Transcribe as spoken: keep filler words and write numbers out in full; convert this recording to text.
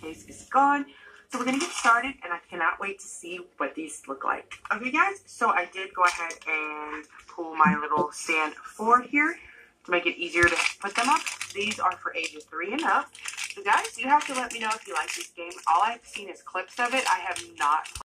case is gone. So we're going to get started, and I cannot wait to see what these look like. Okay, guys, so I did go ahead and pull my little stand forward here to make it easier to put them up. These are for ages three and up. So, guys, you have to let me know if you like this game. All I've seen is clips of it. I have not